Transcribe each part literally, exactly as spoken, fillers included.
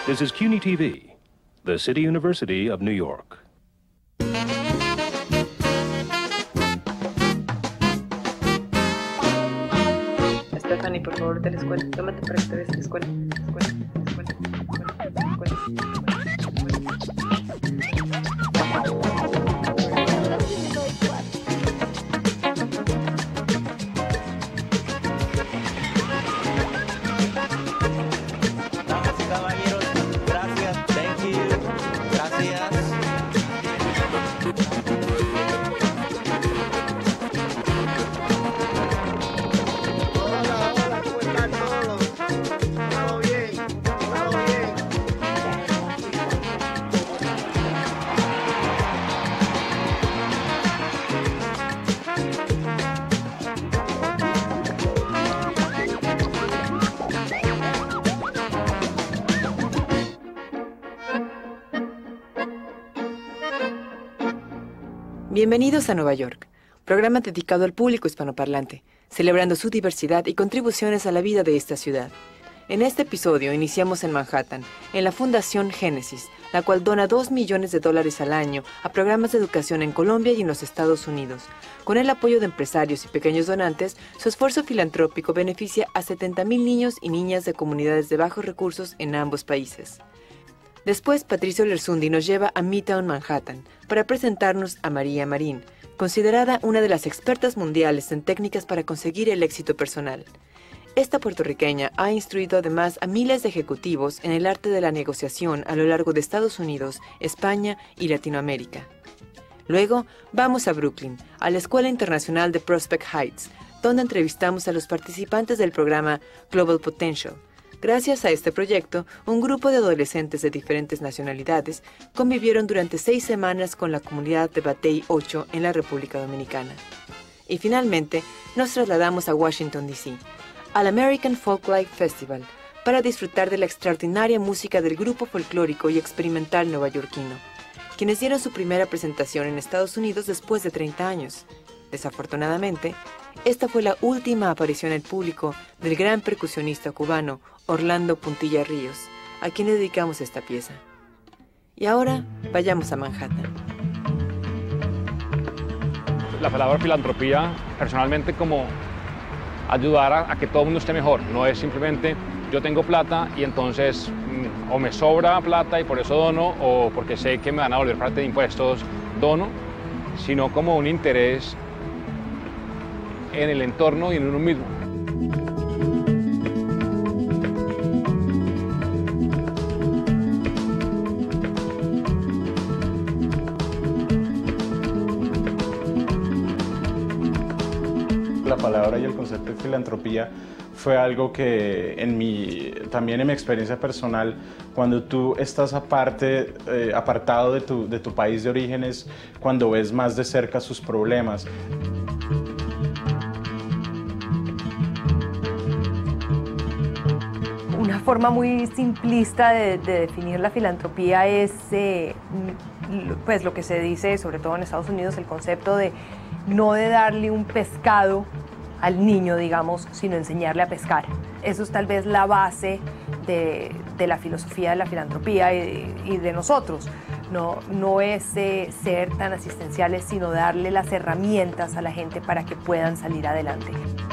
This is C U N Y T V, the City University of New York. Stephanie, por favor, de la escuela. Tómate para que te veas la escuela. Escuela, escuela, escuela, escuela, escuela. Damas y caballeros, gracias, thank you, gracias. Bienvenidos a Nueva York, programa dedicado al público hispanoparlante, celebrando su diversidad y contribuciones a la vida de esta ciudad. En este episodio iniciamos en Manhattan, en la Fundación Génesis, la cual dona dos millones de dólares al año a programas de educación en Colombia y en los Estados Unidos. Con el apoyo de empresarios y pequeños donantes, su esfuerzo filantrópico beneficia a setenta mil niños y niñas de comunidades de bajos recursos en ambos países. Después, Patricio Lersundi nos lleva a Midtown Manhattan para presentarnos a María Marín, considerada una de las expertas mundiales en técnicas para conseguir el éxito personal. Esta puertorriqueña ha instruido además a miles de ejecutivos en el arte de la negociación a lo largo de Estados Unidos, España y Latinoamérica. Luego, vamos a Brooklyn, a la Escuela Internacional de Prospect Heights, donde entrevistamos a los participantes del programa Global Potential. Gracias a este proyecto, un grupo de adolescentes de diferentes nacionalidades convivieron durante seis semanas con la comunidad de Batey ocho en la República Dominicana. Y finalmente, nos trasladamos a Washington, D C, al American Folklife Festival, para disfrutar de la extraordinaria música del grupo folclórico y experimental neoyorquino, quienes dieron su primera presentación en Estados Unidos después de treinta años. Desafortunadamente, esta fue la última aparición en público del gran percusionista cubano Orlando Puntilla Ríos, a quien le dedicamos esta pieza. Y ahora, vayamos a Manhattan. La palabra filantropía, personalmente, como ayudar a, a que todo el mundo esté mejor. No es simplemente yo tengo plata y entonces mm, o me sobra plata y por eso dono, o porque sé que me van a volver parte de impuestos, dono, sino como un interés en el entorno y en uno mismo. La palabra y el concepto de filantropía fue algo que en mi, también en mi experiencia personal, cuando tú estás aparte, eh, apartado de tu, de tu país de orígenes, cuando ves más de cerca sus problemas. Una forma muy simplista de, de definir la filantropía es eh, pues lo que se dice, sobre todo en Estados Unidos, el concepto de no de darle un pescado al niño, digamos, sino enseñarle a pescar. Eso es tal vez la base de, de la filosofía de la filantropía y, y de nosotros. No, no es eh, ser tan asistenciales, sino darle las herramientas a la gente para que puedan salir adelante.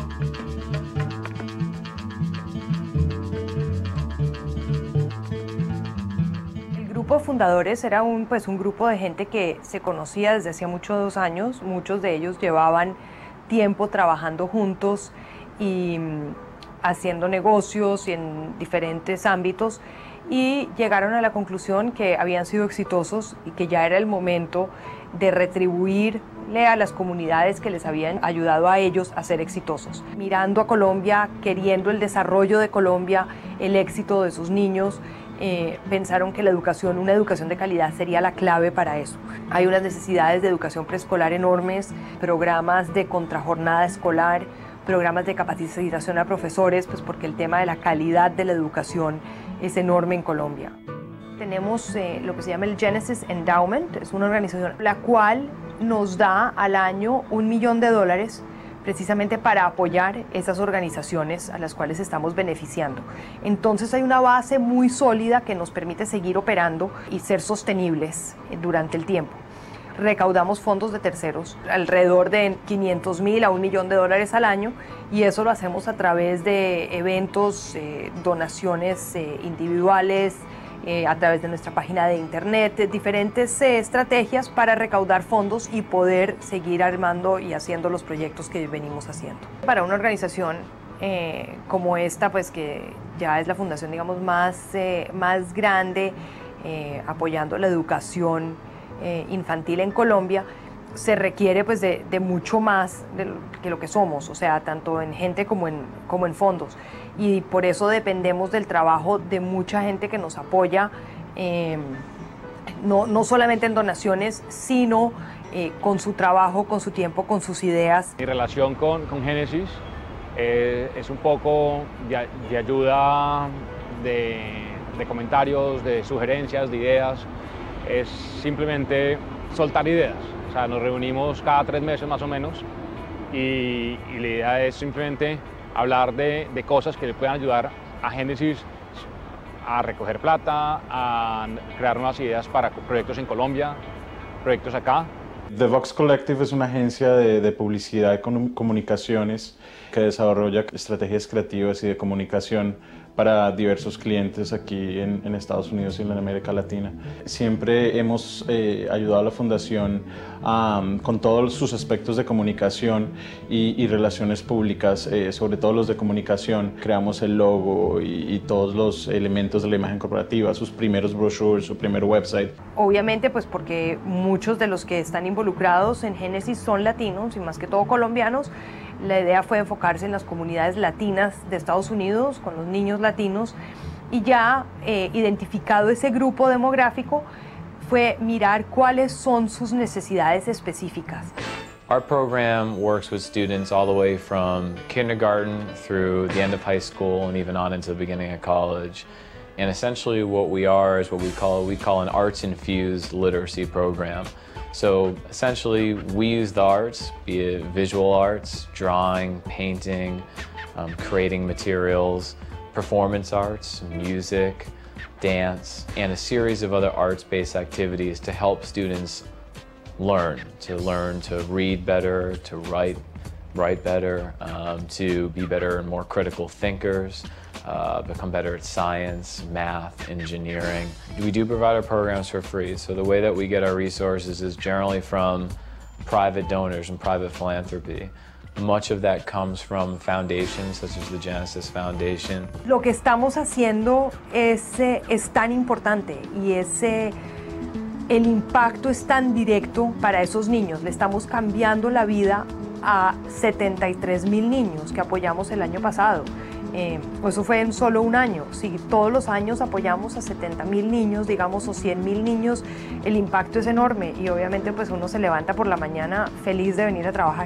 Fundadores era un, pues, un grupo de gente que se conocía desde hacía muchos años. Muchos de ellos llevaban tiempo trabajando juntos y mm, haciendo negocios en diferentes ámbitos, y llegaron a la conclusión que habían sido exitosos y que ya era el momento de retribuirle a las comunidades que les habían ayudado a ellos a ser exitosos. Mirando a Colombia, queriendo el desarrollo de Colombia, el éxito de sus niños, Eh, pensaron que la educación, una educación de calidad, sería la clave para eso. Hay unas necesidades de educación preescolar enormes, programas de contrajornada escolar, programas de capacitación a profesores, pues porque el tema de la calidad de la educación es enorme en Colombia. Tenemos eh, lo que se llama el Genesis Endowment, es una organización la cual nos da al año un millón de dólares precisamente para apoyar esas organizaciones a las cuales estamos beneficiando. Entonces hay una base muy sólida que nos permite seguir operando y ser sostenibles durante el tiempo. Recaudamos fondos de terceros, alrededor de quinientos mil a un millón de dólares al año, y eso lo hacemos a través de eventos, eh, donaciones eh, individuales, eh, a través de nuestra página de internet, eh, diferentes eh, estrategias para recaudar fondos y poder seguir armando y haciendo los proyectos que venimos haciendo. Para una organización eh, como esta, pues que ya es la fundación, digamos, más, eh, más grande, eh, apoyando la educación eh, infantil en Colombia, se requiere pues de, de mucho más de lo, que lo que somos, o sea, tanto en gente como en, como en fondos. Y por eso dependemos del trabajo de mucha gente que nos apoya, eh, no, no solamente en donaciones, sino eh, con su trabajo, con su tiempo, con sus ideas. Mi relación con, con Génesis eh, es un poco de, de ayuda, de, de comentarios, de sugerencias, de ideas. Es simplemente soltar ideas. O sea, nos reunimos cada tres meses más o menos y, y la idea es simplemente hablar de, de cosas que le puedan ayudar a Génesis a recoger plata, a crear nuevas ideas para proyectos en Colombia, proyectos acá. The Vox Collective es una agencia de, de publicidad y comunicaciones que desarrolla estrategias creativas y de comunicación para diversos clientes aquí en, en Estados Unidos y en América Latina. Siempre hemos eh, ayudado a la fundación um, con todos sus aspectos de comunicación y, y relaciones públicas, eh, sobre todo los de comunicación. Creamos el logo y, y todos los elementos de la imagen corporativa, sus primeros brochures, su primer website. Obviamente, pues porque muchos de los que están involucrados en Génesis son latinos y más que todo colombianos. La idea fue enfocarse en las comunidades latinas de Estados Unidos, con los niños latinos, y ya eh, identificado ese grupo demográfico, fue mirar cuáles son sus necesidades específicas. Our program works with students all the way from kindergarten through the end of high school and even on into the beginning of college. And essentially what we are is what we call, we call an arts-infused literacy program. So essentially we use the arts, be it visual arts, drawing, painting, um, creating materials, performance arts, music, dance, and a series of other arts-based activities to help students learn, to learn to read better, to write, write better, um, to be better and more critical thinkers, uh, become better at science, math, engineering. We do provide our programs for free, so the way that we get our resources is generally from private donors and private philanthropy. Much of that comes from foundations such as the Genesis Foundation. Lo que estamos haciendo es, eh, es tan importante y es, eh, el impacto es tan directo para esos niños. Le estamos cambiando la vida a setenta y tres mil niños que apoyamos el año pasado. Eh, eso fue en solo un año. Si todos los años apoyamos a setenta mil niños, digamos, o cien mil niños, el impacto es enorme y obviamente pues uno se levanta por la mañana feliz de venir a trabajar.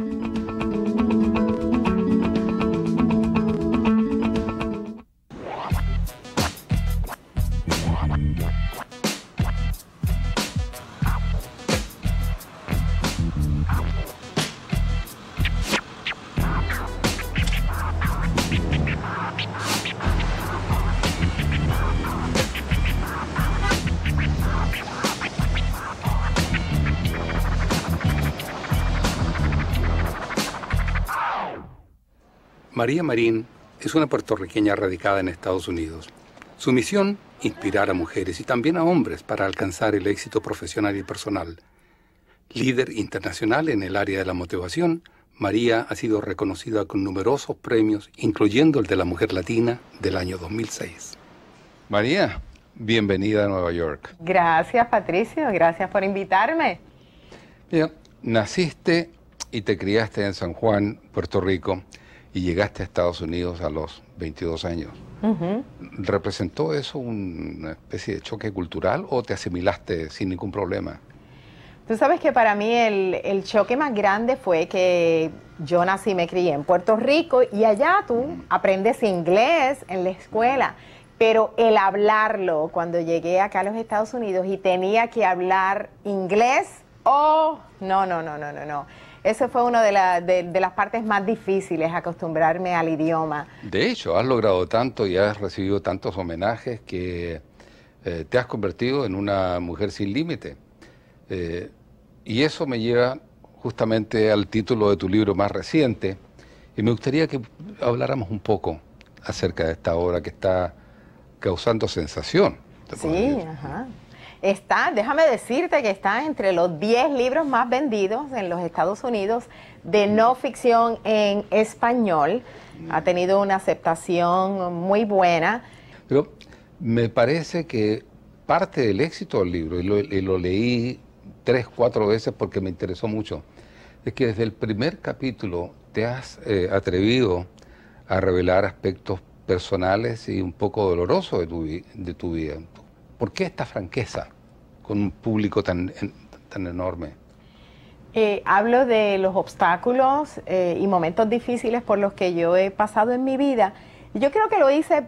María Marín es una puertorriqueña radicada en Estados Unidos. Su misión, inspirar a mujeres y también a hombres para alcanzar el éxito profesional y personal. Líder internacional en el área de la motivación, María ha sido reconocida con numerosos premios, incluyendo el de la Mujer Latina del año dos mil seis. María, bienvenida a Nueva York. Gracias, Patricio. Gracias por invitarme. Mira, naciste y te criaste en San Juan, Puerto Rico, y llegaste a Estados Unidos a los veintidós años. Uh-huh. ¿Representó eso una especie de choque cultural o te asimilaste sin ningún problema? Tú sabes que para mí el, el choque más grande fue que yo nací y me crié en Puerto Rico y allá tú aprendes inglés en la escuela, pero el hablarlo, cuando llegué acá a los Estados Unidos y tenía que hablar inglés, oh, no, no, no, no, no, no. Esa fue una de, la, de, de las partes más difíciles, acostumbrarme al idioma. De hecho, has logrado tanto y has recibido tantos homenajes que eh, te has convertido en una mujer sin límite. Eh, y eso me lleva justamente al título de tu libro más reciente. Y me gustaría que habláramos un poco acerca de esta obra que está causando sensación. Sí, ajá. Está, déjame decirte que está entre los diez libros más vendidos en los Estados Unidos de no ficción en español. Ha tenido una aceptación muy buena. Pero me parece que parte del éxito del libro, y lo, y lo leí tres, cuatro veces porque me interesó mucho, es que desde el primer capítulo te has eh, atrevido a revelar aspectos personales y un poco dolorosos de tu, de tu vida. ¿Por qué esta franqueza con un público tan, tan enorme? Eh, hablo de los obstáculos eh, y momentos difíciles por los que yo he pasado en mi vida. Yo creo que lo hice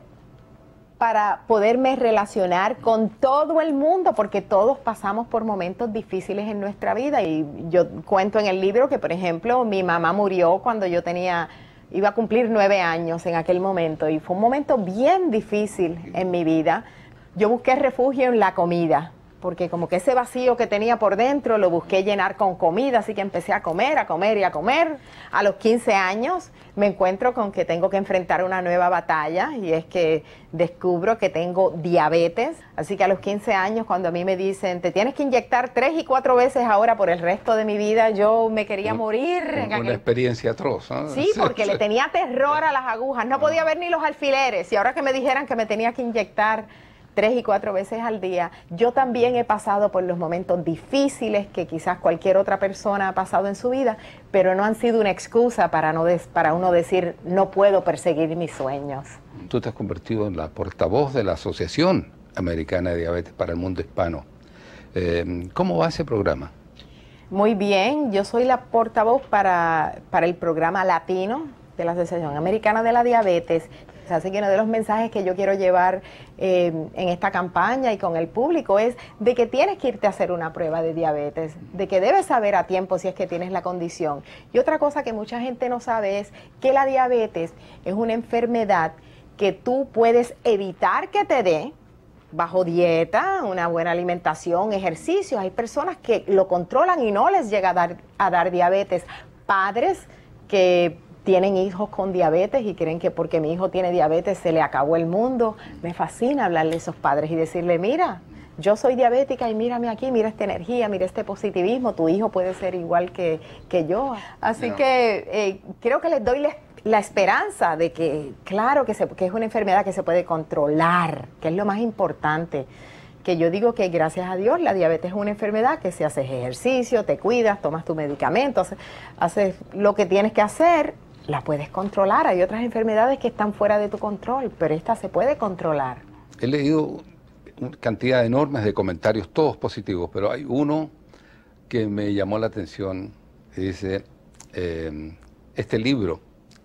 para poderme relacionar con todo el mundo, porque todos pasamos por momentos difíciles en nuestra vida. Y yo cuento en el libro que, por ejemplo, mi mamá murió cuando yo tenía, iba a cumplir nueve años en aquel momento, y fue un momento bien difícil en mi vida. Yo busqué refugio en la comida, porque como que ese vacío que tenía por dentro lo busqué llenar con comida, así que empecé a comer, a comer y a comer. A los quince años me encuentro con que tengo que enfrentar una nueva batalla, y es que descubro que tengo diabetes. Así que a los quince años, cuando a mí me dicen, te tienes que inyectar tres y cuatro veces ahora por el resto de mi vida, yo me quería morir. Una, en aquel... una experiencia atroz, ¿no? Sí, porque le tenía terror a las agujas, no podía ver ni los alfileres, y ahora que me dijeran que me tenía que inyectar tres y cuatro veces al día. Yo también he pasado por los momentos difíciles que quizás cualquier otra persona ha pasado en su vida, pero no han sido una excusa para, no des, para uno decir, no puedo perseguir mis sueños. Tú te has convertido en la portavoz de la Asociación Americana de Diabetes para el Mundo Hispano. Eh, ¿Cómo va ese programa? Muy bien, yo soy la portavoz para, para el programa latino de la Asociación Americana de la Diabetes. Así que uno de los mensajes que yo quiero llevar eh, en esta campaña y con el público es de que tienes que irte a hacer una prueba de diabetes, de que debes saber a tiempo si es que tienes la condición. Y otra cosa que mucha gente no sabe es que la diabetes es una enfermedad que tú puedes evitar que te dé bajo dieta, una buena alimentación, ejercicios. Hay personas que lo controlan y no les llega a dar, a dar diabetes. Padres que tienen hijos con diabetes y creen que porque mi hijo tiene diabetes se le acabó el mundo. Me fascina hablarle a esos padres y decirle, mira, yo soy diabética y mírame aquí, mira esta energía, mira este positivismo, tu hijo puede ser igual que, que yo. Así no. que eh, creo que les doy la, la esperanza de que, claro, que, se, que es una enfermedad que se puede controlar, que es lo más importante. Que yo digo que gracias a Dios la diabetes es una enfermedad que si haces ejercicio, te cuidas, tomas tu medicamento, haces, haces lo que tienes que hacer, la puedes controlar. Hay otras enfermedades que están fuera de tu control, pero esta se puede controlar. He leído una cantidad enorme de comentarios, todos positivos, pero hay uno que me llamó la atención y dice, eh, este libro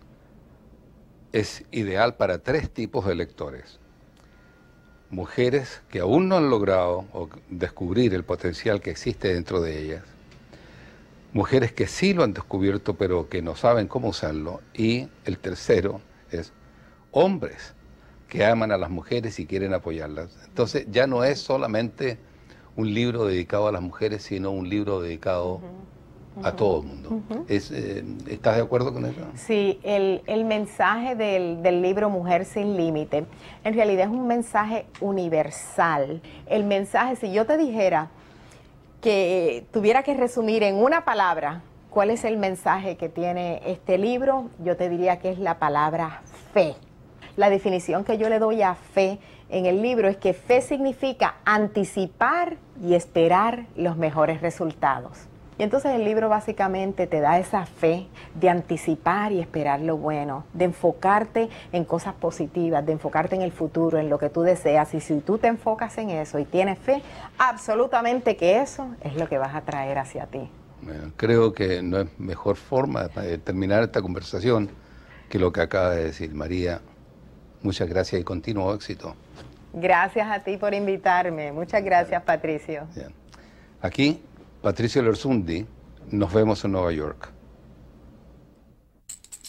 es ideal para tres tipos de lectores. Mujeres que aún no han logrado o descubrir el potencial que existe dentro de ellas, mujeres que sí lo han descubierto pero que no saben cómo usarlo, y el tercero es hombres que aman a las mujeres y quieren apoyarlas. Entonces ya no es solamente un libro dedicado a las mujeres, sino un libro dedicado uh-huh. a uh-huh. todo el mundo. Uh-huh. es, eh, ¿Estás de acuerdo con eso? Sí, el, el mensaje del, del libro Mujer Sin Límite en realidad es un mensaje universal. El mensaje, si yo te dijera que tuviera que resumir en una palabra cuál es el mensaje que tiene este libro, yo te diría que es la palabra fe. La definición que yo le doy a fe en el libro es que fe significa anticipar y esperar los mejores resultados. Y entonces el libro básicamente te da esa fe de anticipar y esperar lo bueno, de enfocarte en cosas positivas, de enfocarte en el futuro, en lo que tú deseas. Y si tú te enfocas en eso y tienes fe, absolutamente que eso es lo que vas a traer hacia ti. Bueno, creo que no es mejor forma de terminar esta conversación que lo que acaba de decir María. Muchas gracias y continuo éxito. Gracias a ti por invitarme. Muchas gracias, Patricio. Bien. Aquí, Patricio Lersundi, nos vemos en Nueva York.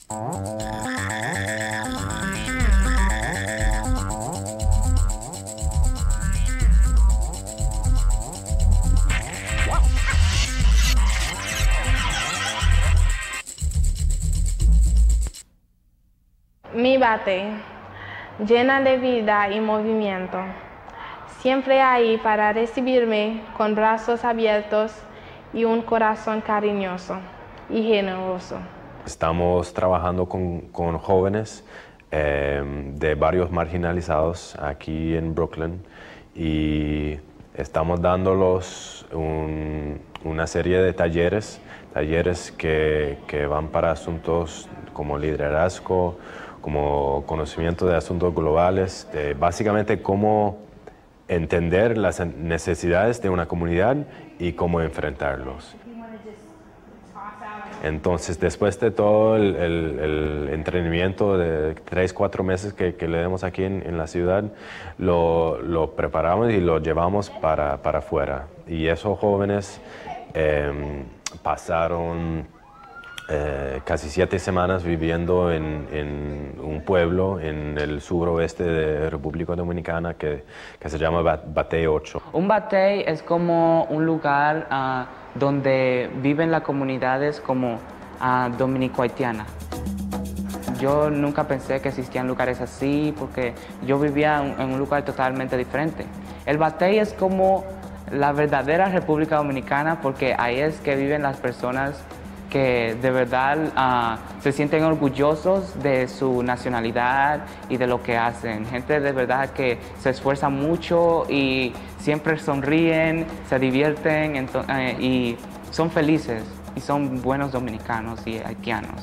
Mi bate, llena de vida y movimiento, siempre ahí para recibirme con brazos abiertos y un corazón cariñoso y generoso. Estamos trabajando con, con jóvenes eh, de barrios marginalizados aquí en Brooklyn y estamos dándolos un, una serie de talleres, talleres que, que van para asuntos como liderazgo, como conocimiento de asuntos globales, de básicamente cómo entender las necesidades de una comunidad y cómo enfrentarlos. Entonces, después de todo el, el, el entrenamiento de tres, cuatro meses que, que le demos aquí en, en la ciudad, lo, lo preparamos y lo llevamos para, para afuera. Y esos jóvenes eh, pasaron Eh, casi siete semanas viviendo en, en un pueblo en el suroeste de República Dominicana que, que se llama Batey ocho. Un batey es como un lugar uh, donde viven las comunidades como uh, dominico-haitiana. Yo nunca pensé que existían lugares así porque yo vivía en, en un lugar totalmente diferente. El batey es como la verdadera República Dominicana porque ahí es que viven las personas que de verdad uh, se sienten orgullosos de su nacionalidad y de lo que hacen. Gente de verdad que se esfuerza mucho y siempre sonríen, se divierten uh, y son felices y son buenos dominicanos y haitianos.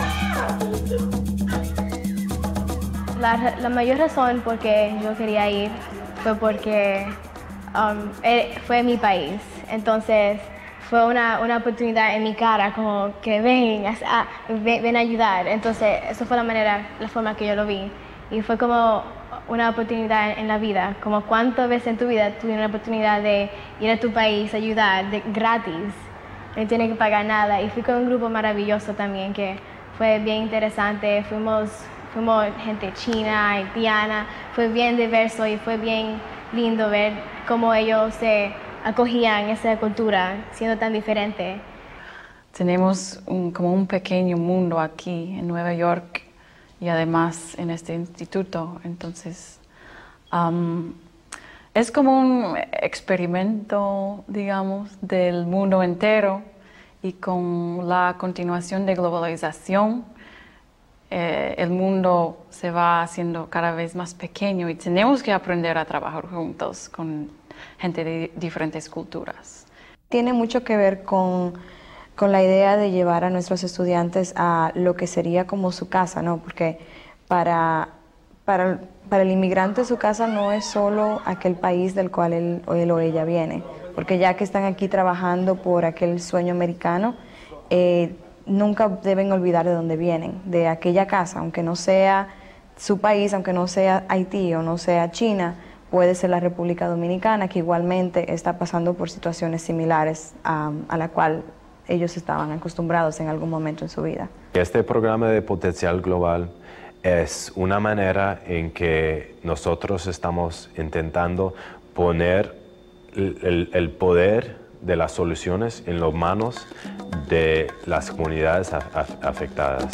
La, la mayor razón por que yo quería ir fue porque um, fue mi país. Entonces, fue una, una oportunidad en mi cara, como que ven a, ven, ven a ayudar. Entonces, eso fue la manera, la forma que yo lo vi. Y fue como una oportunidad en la vida, como cuántas veces en tu vida tuviste una oportunidad de ir a tu país, ayudar, de, gratis, no tienes que pagar nada. Y fui con un grupo maravilloso también, que fue bien interesante. Fuimos, fuimos gente china, haitiana, fue bien diverso y fue bien lindo ver cómo ellos se acogían esa cultura, siendo tan diferente. Tenemos un, como un pequeño mundo aquí en Nueva York y además en este instituto. Entonces, um, es como un experimento, digamos, del mundo entero y con la continuación de globalización, eh, el mundo se va haciendo cada vez más pequeño y tenemos que aprender a trabajar juntos con gente de diferentes culturas. Tiene mucho que ver con, con la idea de llevar a nuestros estudiantes a lo que sería como su casa, ¿no? Porque para, para, para el inmigrante su casa no es solo aquel país del cual él, él o ella viene, porque ya que están aquí trabajando por aquel sueño americano, eh, nunca deben olvidar de dónde vienen, de aquella casa, aunque no sea su país, aunque no sea Haití o no sea China, puede ser la República Dominicana, que igualmente está pasando por situaciones similares um, a la cual ellos estaban acostumbrados en algún momento en su vida. Este programa de Potencial Global es una manera en que nosotros estamos intentando poner el, el, el poder de las soluciones en las manos de las comunidades af afectadas.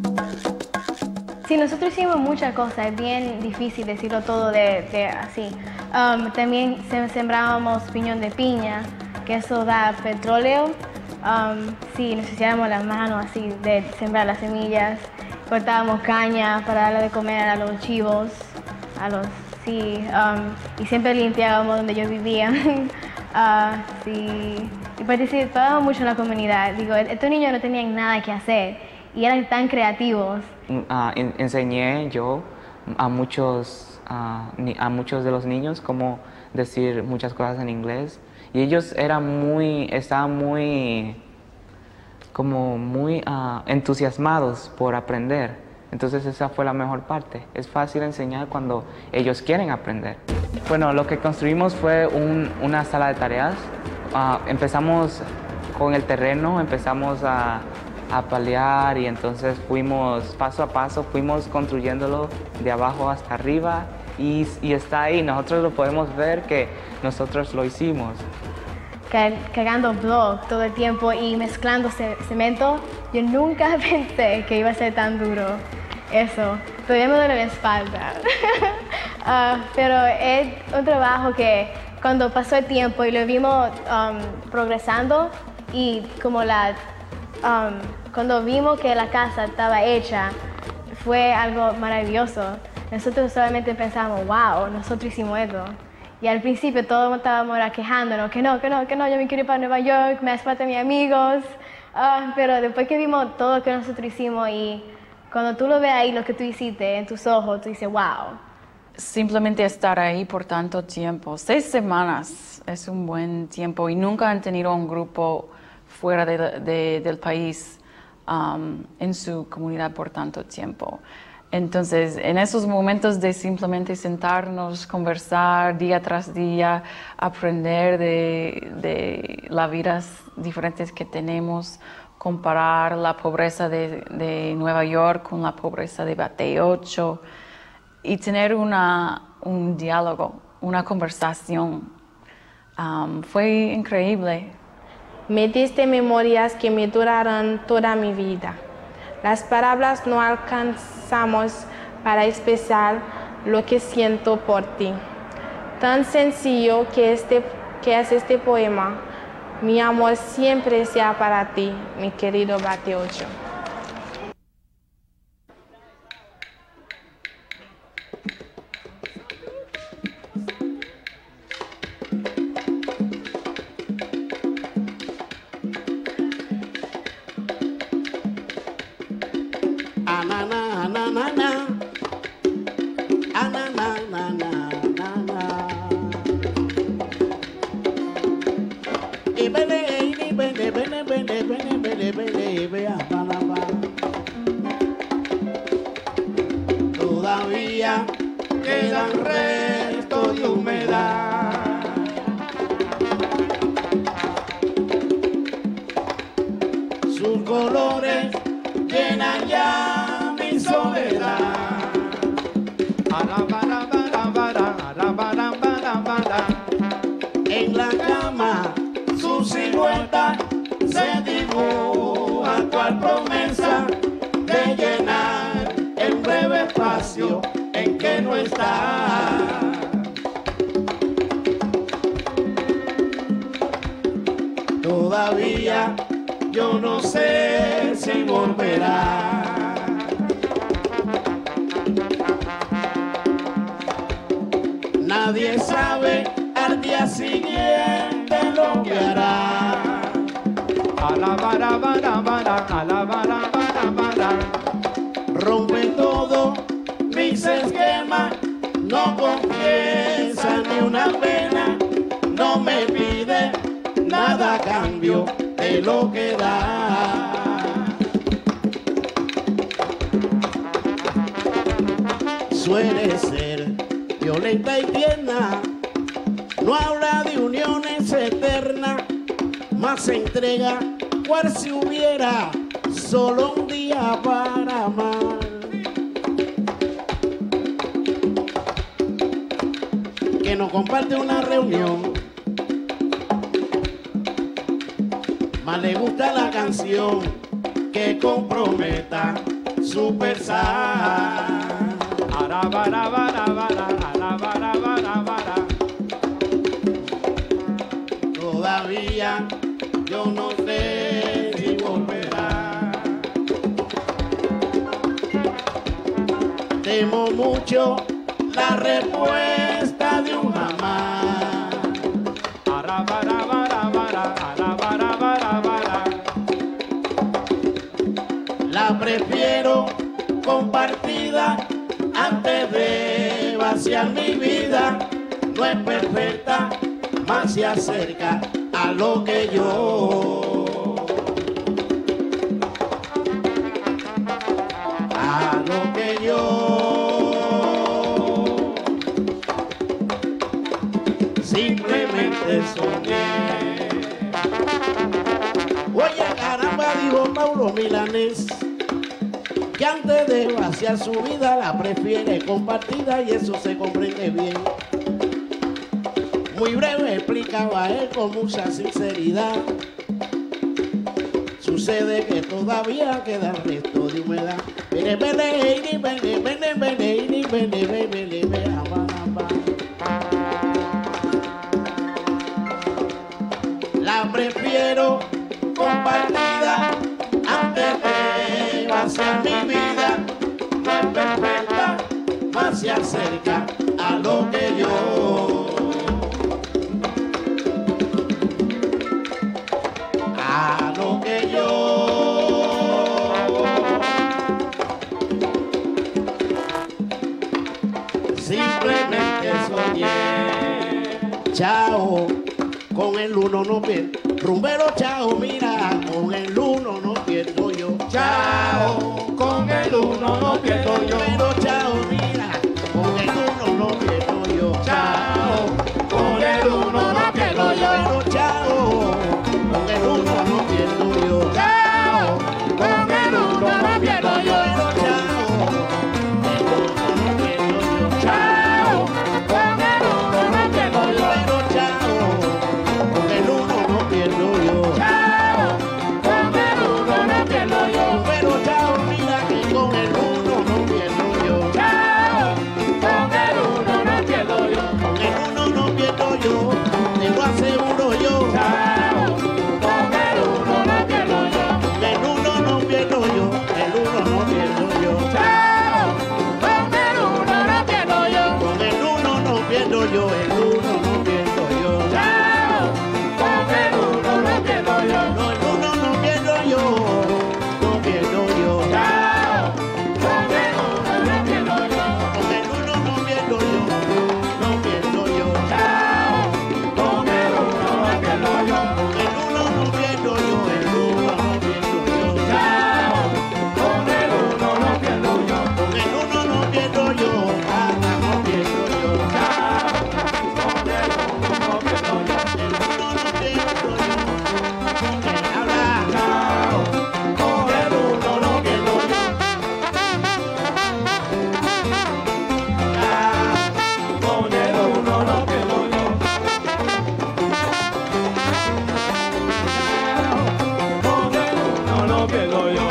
Sí, nosotros hicimos muchas cosas, es bien difícil decirlo todo de, de así. Um, también se, sembrábamos piñón de piña, que eso da petróleo. Um, sí, necesitábamos las manos así de sembrar las semillas. Cortábamos caña para darle de comer a los chivos, a los, sí, um, y siempre limpiábamos donde yo vivía. uh, sí, y participábamos mucho en la comunidad. Digo, estos niños no tenían nada que hacer y eran tan creativos. Uh, en, enseñé yo a muchos, uh, ni, a muchos de los niños cómo decir muchas cosas en inglés y ellos eran muy, estaban muy, como muy uh, entusiasmados por aprender. Entonces esa fue la mejor parte. Es fácil enseñar cuando ellos quieren aprender. Bueno, lo que construimos fue un, una sala de tareas. Uh, empezamos con el terreno, empezamos a a pelear y entonces fuimos paso a paso, fuimos construyéndolo de abajo hasta arriba y, y está ahí, nosotros lo podemos ver que nosotros lo hicimos. Cagando block todo el tiempo y mezclando ce cemento, yo nunca pensé que iba a ser tan duro eso. Todavía me duele la espalda. uh, pero es un trabajo que cuando pasó el tiempo y lo vimos um, progresando y como la, um, cuando vimos que la casa estaba hecha, fue algo maravilloso. Nosotros solamente pensamos, wow, nosotros hicimos eso. Y al principio todos estábamos quejándonos, que no, que no, que no, yo me quiero ir para Nueva York, me hace falta mis amigos. Uh, pero después que vimos todo lo que nosotros hicimos y cuando tú lo ves ahí, lo que tú hiciste en tus ojos, tú dices, wow. Simplemente estar ahí por tanto tiempo, seis semanas es un buen tiempo y nunca han tenido un grupo fuera de, de, del país um, en su comunidad por tanto tiempo. Entonces, en esos momentos de simplemente sentarnos, conversar día tras día, aprender de, de las vidas diferentes que tenemos, comparar la pobreza de, de Nueva York con la pobreza de Batey ocho y tener una, un diálogo, una conversación. Um, fue increíble. Me diste memorias que me durarán toda mi vida. Las palabras no alcanzamos para expresar lo que siento por ti. Tan sencillo que, este, que es este poema. Mi amor siempre sea para ti, mi querido Batey ocho. Todavía quedan restos de humedad. Sus colores llenan ya mi soledad. En la cama su silueta se dibuja cual promesa de llenar el breve espacio en que no está. Todavía yo no sé si volverá. Nadie sabe al día siguiente lo que hará. Rompe todo mis esquemas, no confiesa ni una pena, no me pide nada a cambio de lo que da. Suele ser violenta y tierna, no habla de uniones eternas, más se entrega cual si hubiera solo un día para amar. Que no comparte una reunión, más le gusta la canción que comprometa su pesar. Todavía yo no sé si volverá. Temo mucho la respuesta de un jamás. La prefiero compartida antes de vaciar mi vida. No es perfecta, más se acerca a lo que yo, a lo que yo simplemente soñé. Oye, caramba, dijo Paulo milanés, que antes de vaciar su vida la prefiere compartida y eso se comprende bien. Muy breve explicaba él con mucha sinceridad. Sucede que todavía queda el resto de humedad. Bene, bene, bene, bene, bene, bene, bene, bene, bene, bene, la prefiero compartida antes de vaciar mi vida. No es perfecta, más se acerca a lo que yo. A lo que yo. Simplemente soñé. Chao, con el uno no pierdo. Rumbero, chao, mira, con el uno no pierdo yo. Chao, con el uno no pierdo yo. Rumbero, chao, mira, con el uno no pierdo yo. Chao, con el uno no pierdo yo. Rumbero, chao, con el uno no pierdo yo. Chao, con el uno no pierdo yo. Rumbero, chao, chao, con el uno no pierdo yo. Rumbero, chao, con el uno no pierdo yo. Chao, con el uno no pierdo yo. Pero chao, mira que con el uno no pierdo yo. Chao, con el uno no pierdo yo. Con el uno no pierdo yo, te lo aseguro yo. Chao, con el uno no pierdo yo. Con el uno no pierdo yo, el uno no pierdo yo. Chao, con el uno no pierdo yo. Con el uno no pierdo yo, el uno no pierdo yo. Chao, con el uno no pierdo yo. No, el uno no pierdo yo, no pierdo yo. Chao, con el uno no pierdo yo. Con el uno no pierdo yo, no pierdo yo. Chao, con el uno no pierdo yo. Con el uno no pierdo yo, el uno no pierdo yo. Chao, con el uno no pierdo yo. Con el uno no pierdo yo, nada no pierdo yo. Chao, con el uno no pierdo yo. El uno no pierdo yo. Habla. Chao, con el uno no pierdo yo. Chao, con el uno no pierdo yo. Con el uno no pierdo yo.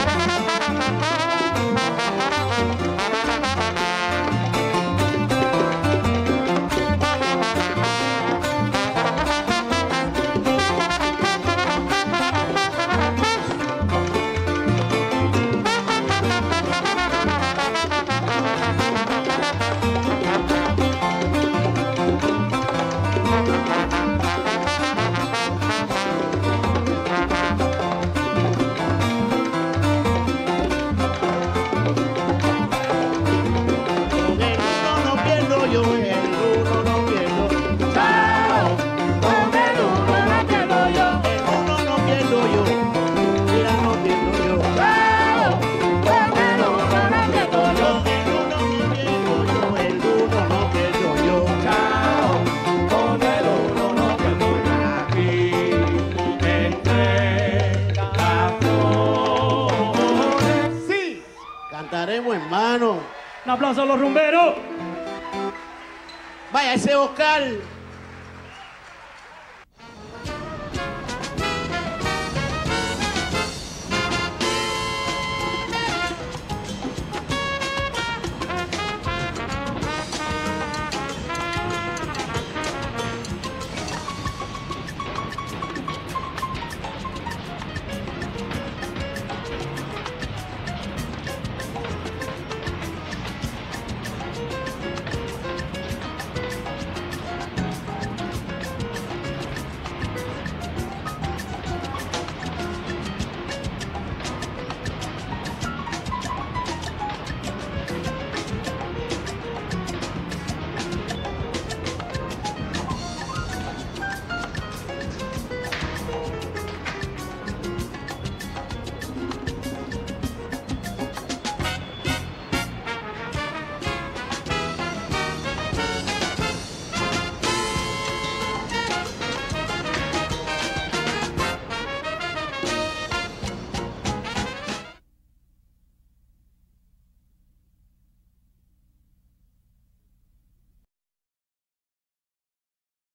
Con el uno no pierdo yo, el uno no pierdo. Chao, con el uno no pierdo yo. El uno no pierdo yo, mira no pierdo yo. Chao, con el uno no pierdo yo. El uno no pierdo yo, el uno no pierdo yo. Chao, con el uno no pierdo yo. Aquí entre las flores. Sí, cantaremos, hermano. Un aplauso a los rumberos. Vaya ese Oscar.